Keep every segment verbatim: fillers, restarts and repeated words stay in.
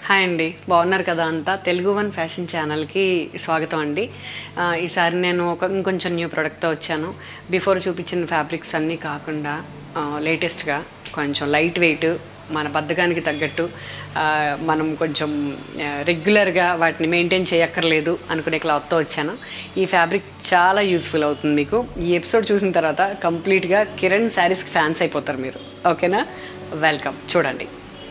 Hi అండి, బాగున్నారు కదా అంతా? తెలుగు వన్ ఫ్యాషన్ ఛానల్కి స్వాగతం అండి. ఈసారి నేను ఒక ఇంకొంచెం న్యూ ప్రోడక్ట్తో వచ్చాను. బిఫోర్ చూపించిన ఫ్యాబ్రిక్స్ అన్నీ కాకుండా లేటెస్ట్గా కొంచెం లైట్ వెయిట్, మన బద్ధకానికి తగ్గట్టు మనం కొంచెం రెగ్యులర్గా వాటిని మెయింటైన్ చేయక్కర్లేదు అనుకునే క్లాత్తో వచ్చాను. ఈ ఫ్యాబ్రిక్ చాలా యూస్ఫుల్ అవుతుంది మీకు. ఈ ఎపిసోడ్ చూసిన తర్వాత కంప్లీట్గా కిరణ్ శారీస్కి ఫ్యాన్స్ అయిపోతారు మీరు. ఓకేనా? వెల్కమ్. చూడండి,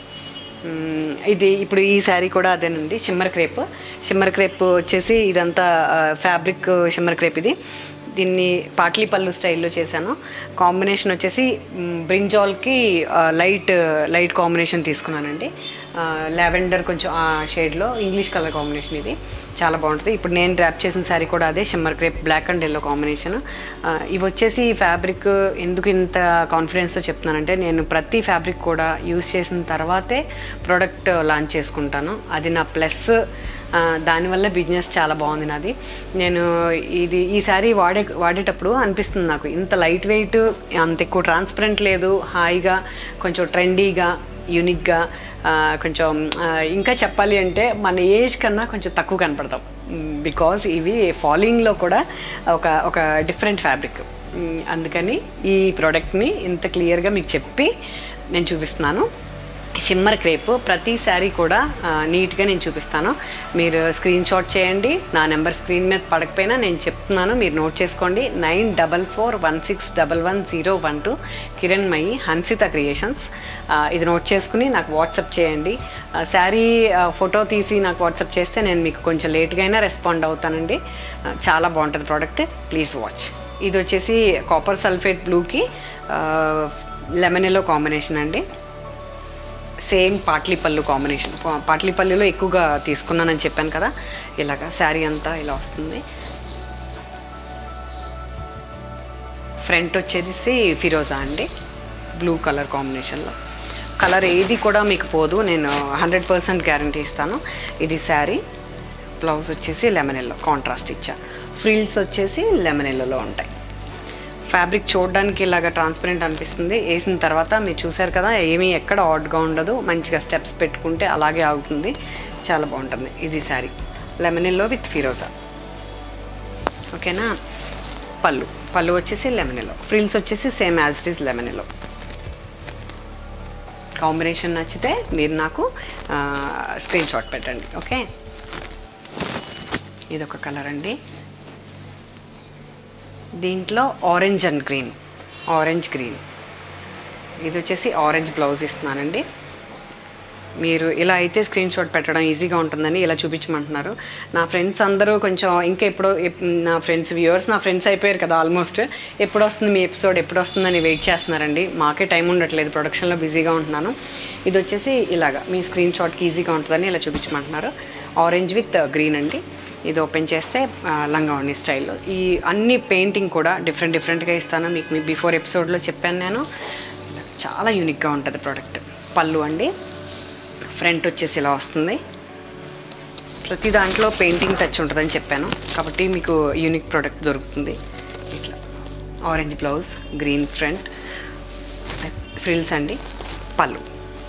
ఇది ఇప్పుడు ఈ శారీ కూడా అదేనండి, షిమ్మర్ క్రేప్. షిమ్మర్ క్రేప్ వచ్చేసి ఇదంతా ఫ్యాబ్రిక్ షిమ్మర్ క్రేప్. ఇది దీన్ని పాట్లీ పళ్ళు స్టైల్లో చేశాను. కాంబినేషన్ వచ్చేసి బ్రింజాల్కి లైట్ లైట్ కాంబినేషన్ తీసుకున్నానండి. లావెండర్ కొంచెం ఆ షేడ్లో ఇంగ్లీష్ కలర్ కాంబినేషన్. ఇది చాలా బాగుంటుంది. ఇప్పుడు నేను డ్రాప్ చేసిన శారీ కూడా అదే shimmer crepe black and yellow combination. ఇవి వచ్చేసి ఈ ఫ్యాబ్రిక్ ఎందుకు ఇంత కాన్ఫిడెన్స్తో చెప్తున్నానంటే, నేను ప్రతి ఫ్యాబ్రిక్ కూడా యూజ్ చేసిన తర్వాతే ప్రోడక్ట్ లాంచ్ చేసుకుంటాను. అది నా ప్లస్. దానివల్ల బిజినెస్ చాలా బాగుంది నాది. నేను ఇది ఈ శారీ వాడే వాడేటప్పుడు అనిపిస్తుంది నాకు, ఇంత లైట్ వెయిట్, అంత ఎక్కువ ట్రాన్స్పరెంట్ లేదు, హాయిగా కొంచెం ట్రెండీగా యూనిక్గా, కొంచెం ఇంకా చెప్పాలి అంటే మన ఏజ్ కన్నా కొంచెం తక్కువ కనపడతాం. బికాజ్ ఇవి ఫాలోయింగ్లో కూడా ఒక ఒక డిఫరెంట్ ఫ్యాబ్రిక్. అందుకని ఈ ప్రోడక్ట్ని ఇంత క్లియర్గా మీకు చెప్పి నేను చూపిస్తున్నాను. షిమ్మర్ క్రేప్ ప్రతి శారీ కూడా నీట్గా నేను చూపిస్తాను. మీరు స్క్రీన్ షాట్ చేయండి. నా నెంబర్ స్క్రీన్ మీద పడకపోయినా నేను చెప్తున్నాను, మీరు నోట్ చేసుకోండి. Nine double four one six double one zero one two Kiranmayi Hansita creations. ఇది నోట్ చేసుకుని నాకు వాట్సాప్ చేయండి. శారీ ఫోటో తీసి నాకు వాట్సాప్ చేస్తే నేను మీకు కొంచెం లేట్గా అయినా రెస్పాండ్ అవుతానండి. చాలా బాగుంటుంది ప్రోడక్ట్. Please watch. ఇది వచ్చేసి కాపర్ సల్ఫేట్ బ్లూకి లెమన్ ఎల్లో కాంబినేషన్ అండి. సేమ్ పాట్లీ పళ్ళు కాంబినేషన్. పాట్లీ పళ్ళులో ఎక్కువగా తీసుకున్నానని చెప్పాను కదా. ఇలాగా శారీ అంతా ఇలా వస్తుంది. ఫ్రంట్ వచ్చేసి ఫిరోజా అండి, బ్లూ కలర్ కాంబినేషన్లో. కలర్ ఏది కూడా మీకు పోదు, నేను హండ్రెడ్ పర్సెంట్ గ్యారంటీ ఇస్తాను. ఇది శారీ. బ్లౌజ్ వచ్చేసి లెమన్ ఎల్లో కాంట్రాస్ట్ ఇచ్చా. ఫ్రిల్స్ వచ్చేసి లెమన్ ఎల్లోలో ఉంటాయి. ఫ్యాబ్రిక్ చూడడానికి ఇలాగ ట్రాన్స్పరెంట్ అనిపిస్తుంది. వేసిన తర్వాత మీరు చూసారు కదా, ఏమీ ఎక్కడ ఆడ్గా ఉండదు. మంచిగా స్టెప్స్ పెట్టుకుంటే అలాగే ఆగుతుంది. చాలా బాగుంటుంది. ఇది శారీ లెమన్ ఎల్లో విత్ ఫిరోజా. ఓకేనా? పళ్ళు పళ్ళు వచ్చేసి లెమన్ ఎల్లో. ఫ్రిల్స్ వచ్చేసి same as it is lemon yellow. Combination నచ్చితే మీరు నాకు స్క్రీన్ షాట్ పెట్టండి. ఓకే? ఇదొక కలర్ అండి. దీంట్లో orange and green, orange green. ఇది వచ్చేసి ఆరెంజ్ బ్లౌజ్ ఇస్తున్నానండి. మీరు ఇలా అయితే స్క్రీన్ షాట్ పెట్టడం ఈజీగా ఉంటుందని ఇలా చూపించమంటున్నారు. నా ఫ్రెండ్స్ అందరూ కొంచెం ఇంకా ఎప్పుడో, నా ఫ్రెండ్స్ వ్యూవర్స్ నా ఫ్రెండ్స్ అయిపోయారు కదా ఆల్మోస్ట్. ఎప్పుడు వస్తుంది మీ ఎపిసోడ్, ఎప్పుడు వస్తుందని వెయిట్ చేస్తున్నారండి. మాకే టైం ఉండట్లేదు, ప్రొడక్షన్లో బిజీగా ఉంటున్నాను. ఇది వచ్చేసి ఇలాగా మీ స్క్రీన్ షాట్కి ఈజీగా ఉంటుందని ఇలా చూపించమంటున్నారు. ఆరెంజ్ విత్ గ్రీన్ అండి. ఇది ఓపెన్ చేస్తే లంగావణి స్టైల్లో. ఈ అన్ని పెయింటింగ్ కూడా డిఫరెంట్ డిఫరెంట్గా ఇస్తాను మీకు. మీ బిఫోర్ ఎపిసోడ్లో చెప్పాను నేను. చాలా యూనిక్గా ఉంటుంది ప్రోడక్ట్. పళ్ళు అండి. ఫ్రంట్ వచ్చేసి ఇలా వస్తుంది. ప్రతి దాంట్లో పెయింటింగ్ టచ్ ఉంటుందని చెప్పాను కాబట్టి మీకు యూనిక్ ప్రోడక్ట్ దొరుకుతుంది. ఇట్లా orange blouse, green front, frills అండి, పళ్ళు.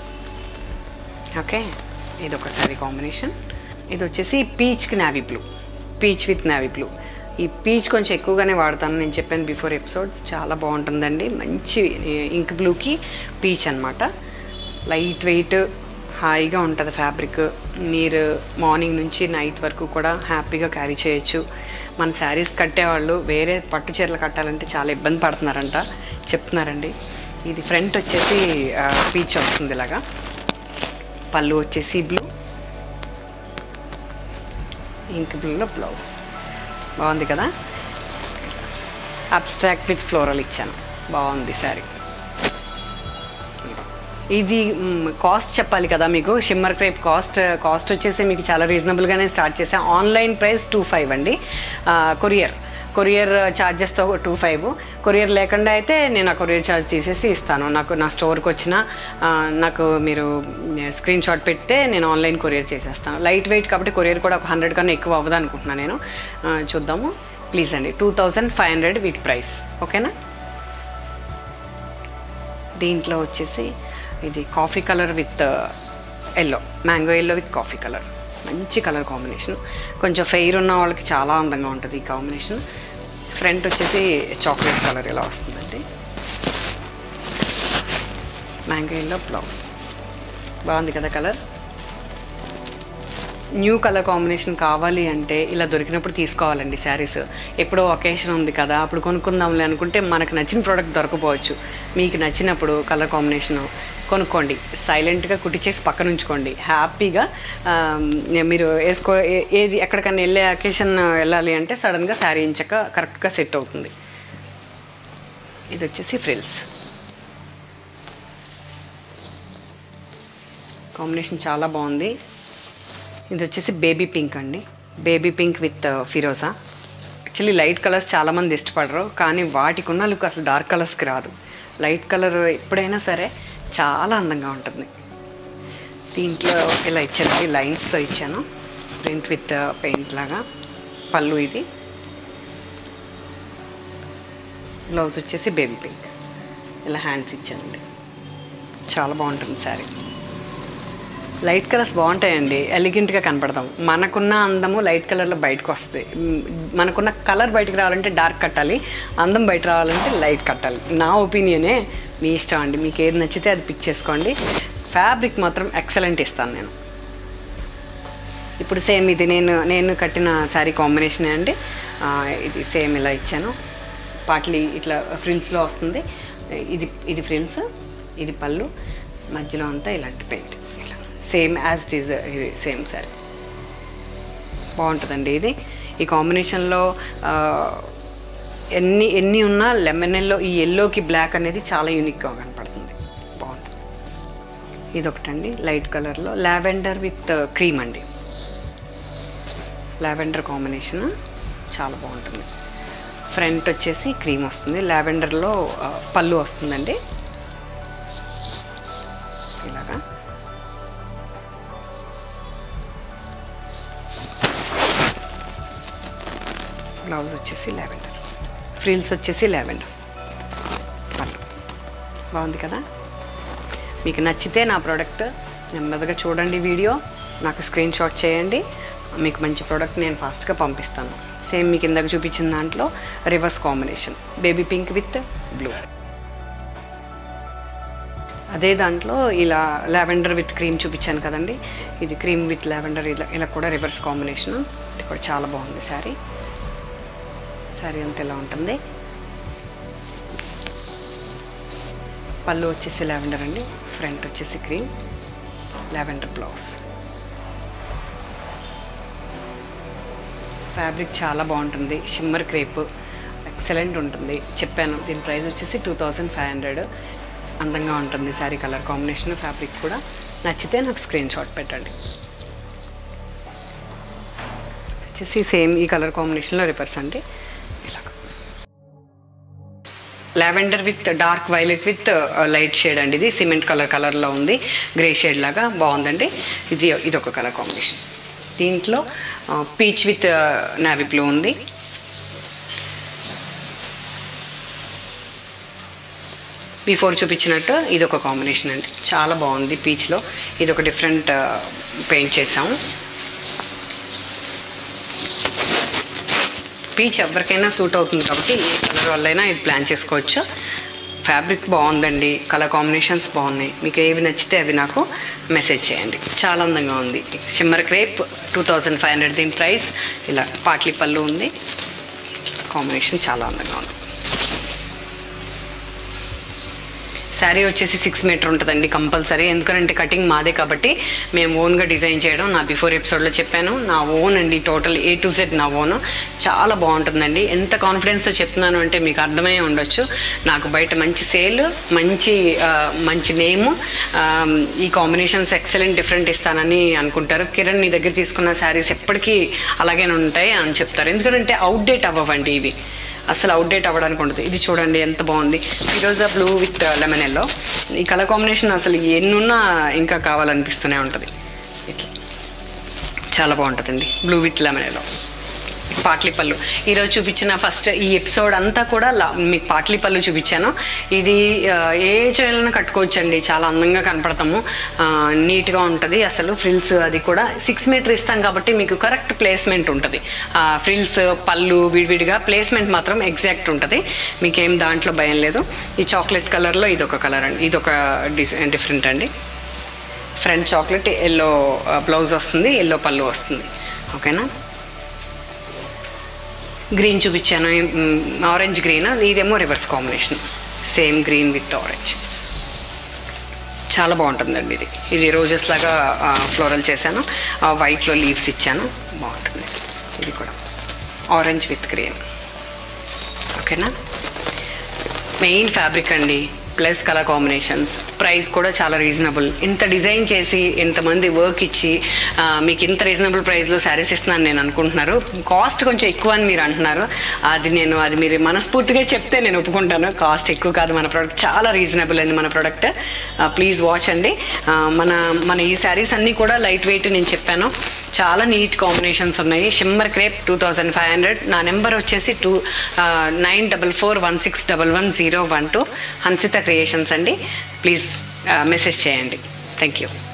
ఓకే? ఇది ఒక సారీ కాంబినేషన్. ఇది వచ్చేసి పీచ్కి navy blue, peach with navy blue. ఈ పీచ్ కొంచెం ఎక్కువగానే వాడతాను, నేను చెప్పాను బిఫోర్ ఎపిసోడ్స్. చాలా బాగుంటుందండి. మంచి ఇంక్ బ్లూకి పీచ్ అనమాట. లైట్ వెయిట్, హాయిగా ఉంటుంది ఫ్యాబ్రిక్. మీరు మార్నింగ్ నుంచి నైట్ వరకు కూడా హ్యాపీగా క్యారీ చేయొచ్చు. మన శారీస్ కట్టేవాళ్ళు వేరే పట్టు చీరలు కట్టాలంటే చాలా ఇబ్బంది పడుతున్నారంట, చెప్తున్నారండి. ఇది ఫ్రంట్ వచ్చేసి పీచ్ వస్తుంది ఇలాగా. పళ్ళు వచ్చేసి బ్లూ, ఇంక్ బ్లూలో బ్లౌజ్. బాగుంది కదా? అబ్స్ట్రాక్ట్ విత్ ఫ్లోరల్ ఇచ్చాను. బాగుంది శారీ. ఇది కాస్ట్ చెప్పాలి కదా మీకు. షిమ్మర్ క్రేప్ కాస్ట్ కాస్ట్ వచ్చేసి మీకు చాలా రీజనబుల్గానే స్టార్ట్ చేసాను. ఆన్లైన్ ప్రైస్ టూ ఫైవ్ అండి. కొరియర్ కొరియర్ ఛార్జెస్తో టూ ఫైవ్. కొరియర్ లేకుండా అయితే నేను ఆ కొరియర్ ఛార్జ్ తీసేసి ఇస్తాను. నాకు నా స్టోర్కి వచ్చిన నాకు మీరు స్క్రీన్ షాట్ పెడితే నేను ఆన్లైన్ కొరియర్ చేసేస్తాను. లైట్ వెయిట్ కాబట్టి కొరియర్ కూడా ఒక హండ్రెడ్ కన్నా ఎక్కువ అవ్వదు అనుకుంటున్నాను నేను. చూద్దాము ప్లీజ్ అండి. టూ థౌజండ్ ఫైవ్ హండ్రెడ్ వీటి ప్రైస్. ఓకేనా? దీంట్లో వచ్చేసి ఇది coffee colour with yellow, mango yellow with coffee colour. మంచి కలర్ కాంబినేషన్. కొంచెం ఫెయిర్ ఉన్న వాళ్ళకి చాలా అందంగా ఉంటుంది ఈ కాంబినేషన్. ఫ్రంట్ వచ్చేసి చాక్లెట్ కలర్ ఇలా వస్తుందండి. Mango yellow blouse. బాగుంది కదా కలర్. న్యూ కలర్ కాంబినేషన్ కావాలి అంటే ఇలా దొరికినప్పుడు తీసుకోవాలండి శారీస్. ఎప్పుడో ఒకేషన్ ఉంది కదా అప్పుడు కొనుక్కుందాంలే అనుకుంటే మనకు నచ్చిన ప్రోడక్ట్ దొరకపోవచ్చు. మీకు నచ్చినప్పుడు కలర్ కాంబినేషను కొనుక్కోండి, సైలెంట్గా కుట్టించేసి పక్కన ఉంచుకోండి. హ్యాపీగా మీరు వేసుకో ఏది ఎక్కడికన్నా వెళ్ళే అకేషన్ వెళ్ళాలి అంటే సడన్గా శారీ ఇంచక కరెక్ట్గా సెట్ అవుతుంది. ఇది వచ్చేసి ఫ్రిల్స్ కాంబినేషన్ చాలా బాగుంది. ఇది వచ్చేసి బేబీ పింక్ అండి. బేబీ పింక్ విత్ ఫిరోజా. యాక్చువల్లీ లైట్ కలర్స్ చాలామంది ఇష్టపడరు, కానీ వాటికి ఉన్న లుక్ అసలు డార్క్ కలర్స్కి రాదు. లైట్ కలర్ ఎప్పుడైనా సరే చాలా అందంగా ఉంటుంది. దీంట్లో ఇలా ఇచ్చానండి, లైన్స్తో ఇచ్చాను. ప్రింట్ విత్ పెయింట్ లాగా. పళ్ళు ఇది. బ్లౌజ్ వచ్చేసి బేబీ పింక్. ఇలా హ్యాండ్స్ ఇచ్చానండి. చాలా బాగుంటుంది శారీ. లైట్ కలర్స్ బాగుంటాయండి, ఎలిగెంట్గా కనపడతాం. మనకున్న అందము లైట్ కలర్లో బయటకు వస్తుంది. మనకున్న కలర్ బయటకు రావాలంటే డార్క్ కట్టాలి, అందం బయట రావాలంటే లైట్ కట్టాలి. నా ఒపీనియనే, మీ ఇష్టం అండి. మీకు ఏది నచ్చితే అది పిక్ చేసుకోండి. ఫ్యాబ్రిక్ మాత్రం ఎక్సలెంట్ ఇస్తాను నేను. ఇప్పుడు సేమ్ ఇది నేను నేను కట్టిన శారీ కాంబినేషనే అండి. ఇది సేమ్ ఇలా ఇచ్చాను. పాట్లీ ఇట్లా ఫ్రిల్స్లో వస్తుంది. ఇది ఇది ఫ్రిల్స్, ఇది పళ్ళు, మధ్యలో అంతా ఇలాంటి paint. Same as it is ఇది సేమ్ సారీ. బాగుంటుందండి ఇది. ఈ కాంబినేషన్లో ఎన్ని ఎన్ని ఉన్నా లెమన్ ఎల్లో, ఈ ఎల్లోకి బ్లాక్ అనేది చాలా యూనిక్గా కనపడుతుంది. బాగుంటుంది. ఇది ఒకటండి లైట్ కలర్లో లావెండర్ విత్ క్రీమ్ అండి. లావెండర్ కాంబినేషన్ చాలా బాగుంటుంది. ఫ్రంట్ వచ్చేసి క్రీమ్ వస్తుంది, లావెండర్లో పళ్ళు వస్తుందండి ఇలాగా. బ్లౌజ్ వచ్చేసి లావెండర్, ఫ్రిల్స్ వచ్చేసి లావెండర్ పళ్ళు. బాగుంది కదా. మీకు నచ్చితే నా ప్రోడక్ట్ నెమ్మదిగా చూడండి, వీడియో నాకు స్క్రీన్ షాట్ చేయండి. మీకు మంచి ప్రోడక్ట్ నేను ఫాస్ట్గా పంపిస్తాను. సేమ్ మీకు ఇందాక చూపించిన దాంట్లో reverse combination, baby pink with blue. అదే దాంట్లో ఇలా లావెండర్ విత్ క్రీమ్ చూపించాను కదండి, ఇది క్రీమ్ విత్ లావెండర్. ఇలా ఇలా కూడా రివర్స్ కాంబినేషన్. ఇది కూడా చాలా బాగుంది శారీ. శారీ అంతా ఇలా ఉంటుంది. పళ్ళు వచ్చేసి లావెండర్ అండి, ఫ్రంట్ వచ్చేసి క్రీమ్, లావెండర్ బ్లౌజ్. ఫ్యాబ్రిక్ చాలా బాగుంటుంది. షిమ్మర్ క్రేప్ ఎక్సలెంట్ ఉంటుంది. చెప్పాను దీని ప్రైస్ వచ్చేసి టూ థౌజండ్ ఫైవ్ హండ్రెడ్. అందంగా ఉంటుంది శారీ కలర్ కాంబినేషన్, ఫ్యాబ్రిక్ కూడా. నచ్చితే నాకు స్క్రీన్ షాట్ పెట్టండి. వచ్చేసి సేమ్ ఈ కలర్ కాంబినేషన్లో రివర్స్ అండి. ఇలా lavender with dark violet with light shade అండి. ఇది సిమెంట్ కలర్ కలర్లో ఉంది, గ్రే షేడ్ లాగా బాగుందండి. ఇది ఇది ఒక కలర్ కాంబినేషన్. దీంట్లో పీచ్ విత్ నావీ బ్లూ ఉంది. బిఫోర్ చూపించినట్టు ఇది ఒక కాంబినేషన్ అండి, చాలా బాగుంది. పీచ్లో ఇది ఒక డిఫరెంట్ పెయింట్ చేసాము. పీచ్ ఎవరికైనా సూట్ అవుతుంది కాబట్టి ఏ కలర్ వల్లైనా ఇది ప్లాన్ చేసుకోవచ్చు. ఫ్యాబ్రిక్ బాగుందండి, కలర్ కాంబినేషన్స్ బాగున్నాయి. మీకు ఏవి నచ్చితే అవి నాకు మెసేజ్ చేయండి. చాలా అందంగా ఉంది. Shimmer crepe two thousand five hundred దీని ప్రైస్. ఇలా పాట్లీ పళ్ళు ఉంది, కాంబినేషన్ చాలా అందంగా ఉంది. శారీ వచ్చేసి సిక్స్ మీటర్ ఉంటుందండి కంపల్సరీ, ఎందుకంటే కటింగ్ మాదే కాబట్టి మేము ఓన్గా డిజైన్ చేయడం. నా బిఫోర్ ఎపిసోడ్లో చెప్పాను, నా ఓన్ అండి, టోటల్ ఏ టు జెడ్ నా ఓన్. చాలా బాగుంటుందండి. ఎంత కాన్ఫిడెన్స్తో చెప్తున్నాను అంటే మీకు అర్థమయ్యే ఉండొచ్చు. నాకు బయట మంచి సేల్, మంచి మంచి నేము, ఈ కాంబినేషన్స్ ఎక్సలెంట్ డిఫరెంట్ ఇస్తానని అనుకుంటారు. కిరణ్ నీ దగ్గర తీసుకున్న శారీస్ ఎప్పటికీ అలాగే ఉంటాయి అని చెప్తారు, ఎందుకంటే అవుట్డేట్ అవ్వండి ఇవి, అసలు అవుట్డేట్ అవ్వడానికి ఉంటుంది. ఇది చూడండి ఎంత బాగుంది, ఫిరోజా బ్లూ విత్ లెమన్ ఎల్లో. ఈ కలర్ కాంబినేషన్ అసలు ఎన్నున్నా ఇంకా కావాలనిపిస్తూనే ఉంటుంది. ఇట్లా చాలా బాగుంటుందండి, బ్లూ విత్ లెమన్ ఎల్లో. పాట్లీ పళ్ళు ఈరోజు చూపించిన ఫస్ట్ ఈ ఎపిసోడ్ అంతా కూడా మీకు పాట్లీ పళ్ళు చూపించాను. ఇది ఏ చేయాలన్నా కట్టుకోవచ్చండి, చాలా అందంగా కనపడతాము, నీట్గా ఉంటుంది. అసలు ఫ్రిల్స్ అది కూడా సిక్స్ మీటర్ ఇస్తాం కాబట్టి మీకు కరెక్ట్ ప్లేస్మెంట్ ఉంటుంది. ఫ్రిల్స్ పళ్ళు విడివిడిగా ప్లేస్మెంట్ మాత్రం ఎగ్జాక్ట్ ఉంటుంది, మీకేం దాంట్లో భయం లేదు. ఈ చాక్లెట్ కలర్లో ఇదొక కలర్ అండి, ఇదొక డిజైన్ డిఫరెంట్ అండి. ఫ్రంట్ చాక్లెట్ ఎల్లో బ్లౌజ్ వస్తుంది, ఎల్లో పళ్ళు వస్తుంది. ఓకేనా. గ్రీన్ చూపించాను, ఆరెంజ్ గ్రీన్, ఇదేమో reverse combination, same green with orange. చాలా బాగుంటుందండి ఇది. ఇది రోజెస్ లాగా ఫ్లోరల్ చేశాను, వైట్లో లీవ్స్ ఇచ్చాను, బాగుంటుంది. ఇది కూడా ఆరెంజ్ విత్ గ్రీన్. ఓకేనా. మెయిన్ ఫ్యాబ్రిక్ అండి, ప్లస్ కలర్ కాంబినేషన్స్, ప్రైస్ కూడా చాలా రీజనబుల్. ఇంత డిజైన్ చేసి ఇంతమంది వర్క్ ఇచ్చి మీకు ఇంత రీజనబుల్ ప్రైస్లో శారీస్ ఇస్తున్నాను నేను అనుకుంటున్నారు. కాస్ట్ కొంచెం ఎక్కువ అని మీరు అంటున్నారు, అది నేను అది మీరు మనస్ఫూర్తిగా చెప్తే నేను ఒప్పుకుంటాను. కాస్ట్ ఎక్కువ కాదు, మన ప్రోడక్ట్ చాలా రీజనబుల్ అండి మన ప్రోడక్ట్. ప్లీజ్ వాచ్ అండి. మన మన ఈ శారీస్ అన్నీ కూడా లైట్ వెయిట్, నేను చెప్పాను చాలా నీట్ కాంబినేషన్స్ ఉన్నాయి. Shimmer crepe two thousand five hundred నా నెంబర్ వచ్చేసి two nine double four one six double one zero one two Hansitha creations అండి. ప్లీజ్ మెసేజ్ చేయండి. Thank you.